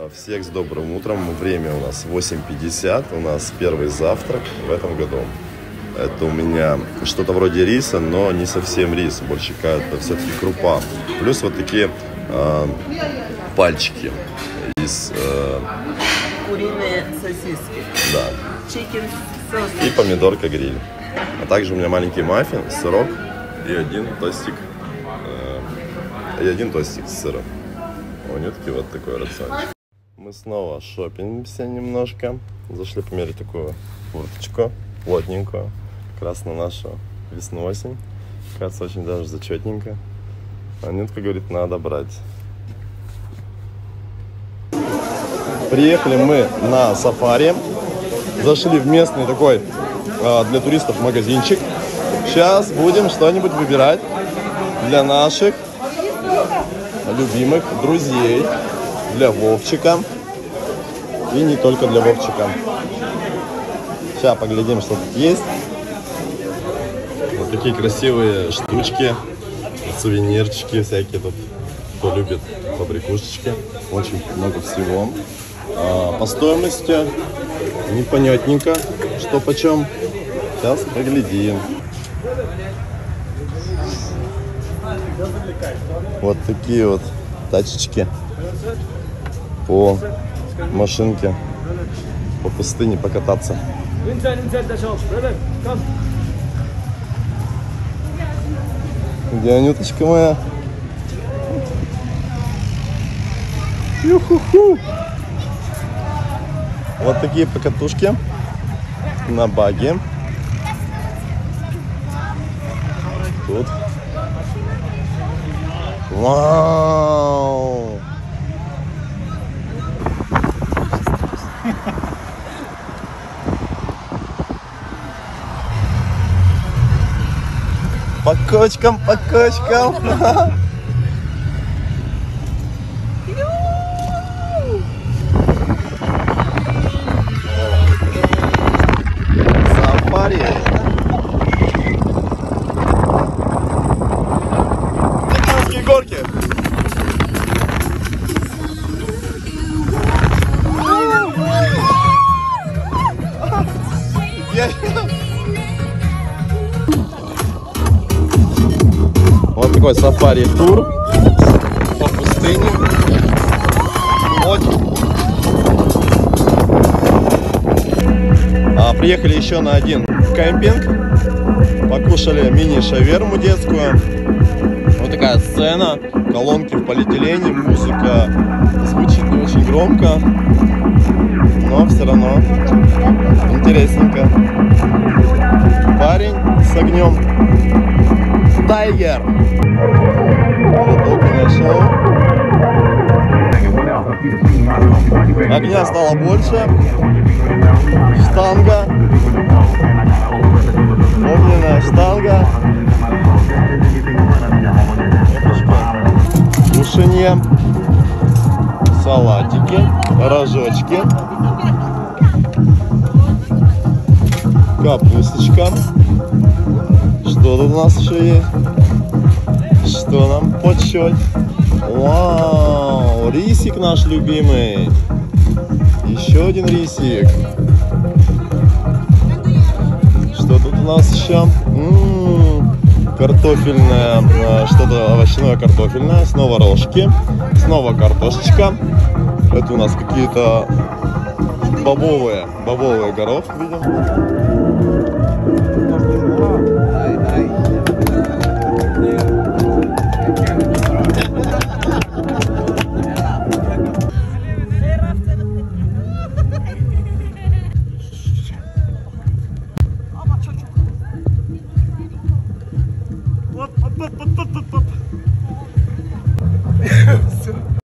Всех с добрым утром. Время у нас 8:50. У нас первый завтрак в этом году. Это у меня что-то вроде риса, но не совсем рис. Больше какая-то все-таки крупа. Плюс вот такие пальчики из... Куриные сосиски. Да. Chicken sausage. И помидорка гриль. А также у меня маленький маффин, сырок и один тостик с сыром. У нее таки вот такой рациончик. Мы снова шопимся немножко. Зашли померить такую курточку плотненькую. Как раз на нашу весну-осень. Кажется, очень даже зачетненько. Анютка говорит, надо брать. Приехали мы на сафари. Зашли в местный такой для туристов магазинчик. Сейчас будем что-нибудь выбирать для наших любимых друзей, для Вовчика и не только для Вовчика. Сейчас поглядим, что тут есть. Вот такие красивые штучки, сувенирчики всякие тут, кто любит фабрикушечки. Очень много всего. По стоимости непонятненько, что почем. Сейчас поглядим. Вот такие вот тачечки по машинке, по пустыне покататься. Где Анюточка моя? Ю-ху-ху. Вот такие покатушки на баге. Тут. Вау! По кочкам, по кочкам. Сафари. Токиевские горки. Вот такой сафари-тур по пустыне. Приехали еще на один кемпинг. Покушали мини-шаверму детскую. Вот такая сцена. Колонки в полиэтилене. Музыка звучит не очень громко, но все равно интересненько. Парень с огнем. Тайгер. Шоу. Огня стало больше. Штанга. Огненная штанга. Кушанье. Салатики. Рожочки. Капусточка. Что тут у нас еще есть? Что нам почет? Вау! Рисик наш любимый. Еще один рисик. Что тут у нас еще? Картофельное, что-то овощное картофельное. Снова рожки. Снова картошечка. Это у нас какие-то бобовые горох, видим.